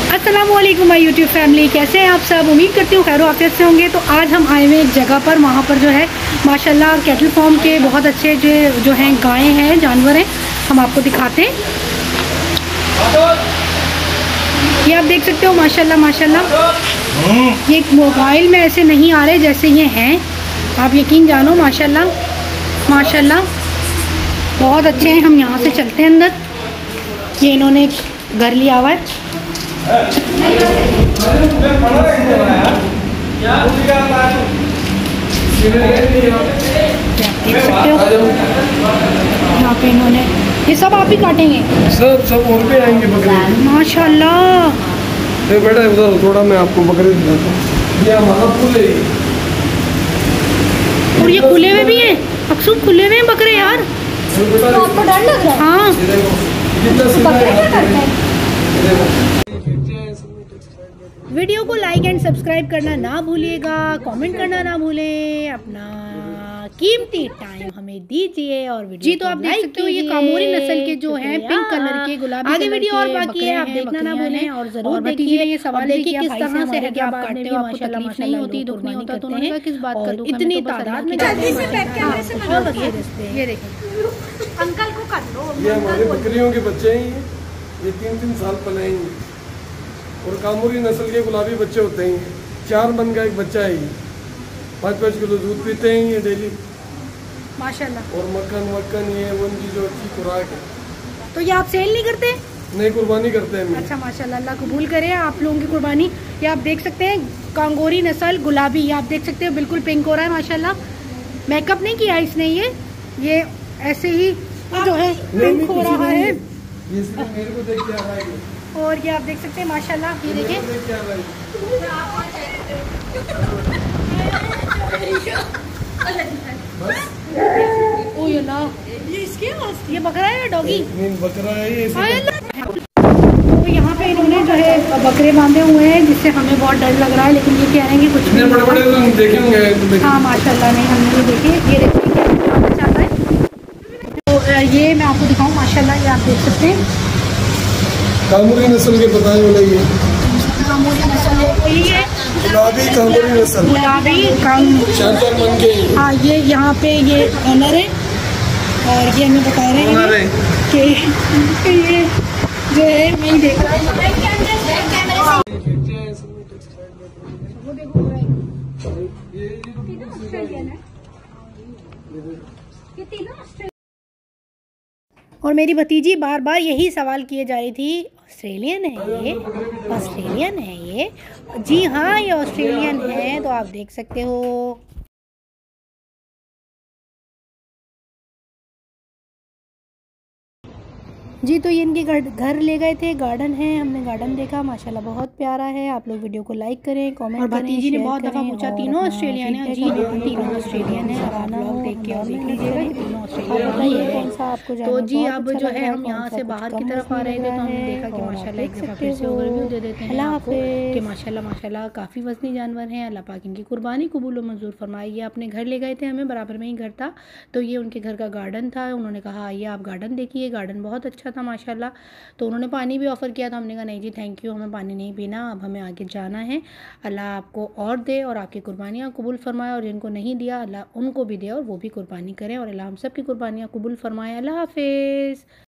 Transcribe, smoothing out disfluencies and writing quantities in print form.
अस्सलाम वालेकुम my YouTube family, कैसे हैं आप सब। उम्मीद करती हूँ खैर आफियत से होंगे। तो आज हम आए हुए एक जगह पर, वहाँ पर जो है माशाल्लाह कैटल फार्म के बहुत अच्छे जो हैं गायें हैं, जानवर हैं, हम आपको दिखाते हैं। ये आप देख सकते हो माशाल्लाह माशाल्लाह। ये मोबाइल में ऐसे नहीं आ रहे जैसे ये हैं, आप यकीन जानो माशाल्लाह माशाल्लाह बहुत अच्छे हैं। हम यहाँ से चलते हैं अंदर। ये इन्होंने एक घर लिया हुआ है। यहाँ पे इन्होंने ये सब आप ही काटेंगे? सब और पे आएंगे बकरे माशाल्लाह। बेटा उधर थोड़ा मैं आपको बकरे दिखाता हूँ। ये हमारा फूल है। और ये खुले हुए भी हैं, अक्सर खुले हुए हैं बकरे यार। तो आपको डर लग रहा है? हाँ, बकरे क्या करते हैं? वीडियो को लाइक एंड सब्सक्राइब करना ना भूलिएगा, कमेंट करना ना भूलें, अपना कीमती टाइम हमें दीजिए। और वीडियो जी तो आप देख सकते हो ये कामोरी नस्ल के जो हैं पिंक कलर के गुलाबी आगे वीडियो और बाकी है, आप देखना ना भूलें। और जरूर देखिए, ये सवाल देखिए किस तरह से है कि आप काटते हो, आपको तकलीफ नहीं होती, दुख नहीं होता। तो उन्होंने कहा किस बात का दुख, इतनी तादाद में जल्दी से पैक कैमरे से बहुत अच्छे रिश्ते हैं। ये देखिए अंकल को कर लो। ये हमारे बकरियों के बच्चे हैं। ये 3-3 साल पलेंगे और कामोरी नस्ल के गुलाबी बच्चे होते हैं। 4 मन का एक बच्चा है। 5-5 किलो दूध पीते हैं ये डेली माशाल्लाह। और मक्खन ये उनकी जो अच्छी खुराक है। तो ये आप सेल नहीं करते? नहीं, कुर्बानी करते हैं। अच्छा माशाल्लाह, अल्लाह कबूल करे आप लोगों की कुर्बानी। ये आप देख सकते हैं कांगोरी नस्ल गुलाबी, ये आप देख सकते हो बिल्कुल पिंक हो रहा है माशाल्लाह। मेकअप नहीं किया इसने, ये ऐसे ही जो है पिंक हो रहा है। ये सिर्फ मेरे को देख के आ रहा है। और ये आप देख सकते हैं माशाल्लाह, ये देखिए देख के आ रहा है। ओ ये ना, ये बकरा है या डॉगी? नहीं, बकरा है ये। तो यहाँ पे इन्होंने जो है बकरे बांधे हुए हैं, जिससे हमें बहुत डर लग रहा है, लेकिन ये कह रहे हैं कि कुछ नहीं बड़े-बड़े तो हम देखेंगे। हाँ माशाल्लाह, नहीं हमने ये देखे। ये देखिए क्या चाहता है। तो ये मैं आपको दिखाऊँ माशाल्लाह, ये आप देख सकते हैं कामोरी नस्ल के बताए वाला ये कामोरी नस्ल यही है, गुलाबी कामोरी नस्ल। गुलाबी 4-4 मन के। हाँ, ये यहाँ पे ये ऑनर है और ये हमें बता रहे हैं कि ये जो है नहीं देख रहा है। और मेरी भतीजी बार बार यही सवाल किए जा रही थी, ऑस्ट्रेलियन है ये, ऑस्ट्रेलियन है ये। जी हाँ, ये ऑस्ट्रेलियन है। तो आप देख सकते हो। जी तो ये इनके घर ले गए थे, गार्डन है, हमने गार्डन देखा माशाल्लाह बहुत प्यारा है। आप लोग वीडियो को लाइक करें, कमेंट करें। भतीजी ने बहुत दफ़ा पूछा तीनों ऑस्ट्रेलियन है? जी हाँ, तीनों ऑस्ट्रेलियन है। आप लोग देख के और देख लीजिएगा कि तीनों ऑस्ट्रेलियन है। तो जी अब जो है हम यहाँ से बाहर की तरफ आ रहे थे, तो हमने देखा कि माशाल्लाह एक दफ़ा फिर से ओवरव्यू दे देते हैं आपको कि माशाल्लाह माशाल्लाह काफ़ी वज़नी जानवर हैं। अल्लाह पाक इनकी कुर्बानी कबूल व मंजूर फरमाए। ये अपने घर ले गए थे, हमें बराबर में ही घर था, तो ये उनके घर का गार्डन था। उन्होंने कहा आइए आप गार्डन देखिए, गार्डन बहुत अच्छा था माशाल्लाह। तो उन्होंने पानी भी ऑफ़र किया था, हमने कहा नहीं जी थैंक यू, हमें पानी नहीं पीना, अब हमें आगे जाना है। अल्लाह आपको और दे और आपकी कुर्बानियाँ कबूल फरमाए, और जिनको नहीं दिया अल्लाह उनको भी दे और वो भी कुर्बानी करें, और अल्लाह हम सब की कुर्बानियाँ कबूल फरमाए। अल्लाह हाफ़िज़।